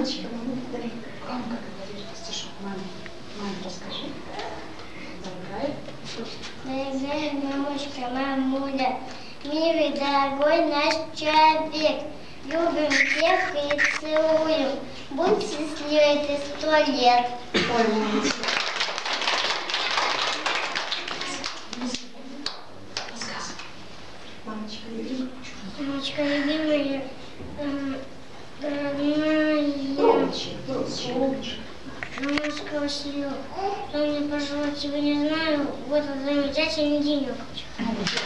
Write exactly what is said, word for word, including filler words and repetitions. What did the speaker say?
Мамочка, громко говоришь стишок маме. Маме расскажи. Дорогая. Дорогая мамочка, мамуля, милый, дорогой наш человек, любим всех и целуем. Будь счастливой ты сто лет. Ой, мамочка. Мамочка, любимая. Мамочка, любимая, родная. Громче, громче. Мамочка Василек, дай мне, пожалуйста, тебя не знаю в этот замечательный денек.